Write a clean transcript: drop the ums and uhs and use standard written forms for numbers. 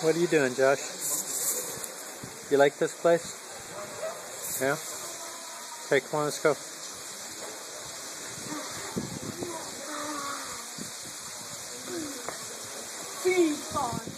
What are you doing, Josh? You like this place? Yeah? Okay, come on, let's go. Free fall.